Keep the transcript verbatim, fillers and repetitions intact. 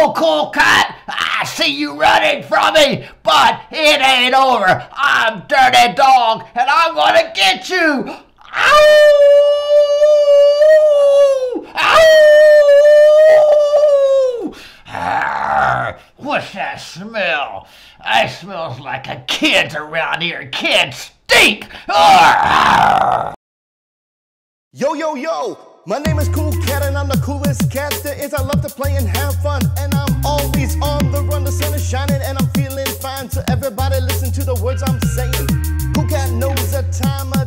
Yo, Cool Cat, I see you running from me, but it ain't over. I'm Dirty Dog, and I'm gonna get you. Ow! Ow! Arr, what's that smell? I smells like a kid around here. Kids stink. Arr! Yo, yo, yo! My name is Cool Cat and I'm the coolest cat there is. I love to play and have fun, and I'm always on the run. The sun is shining and I'm feeling fine. So everybody listen to the words I'm saying. Cool Cat knows the time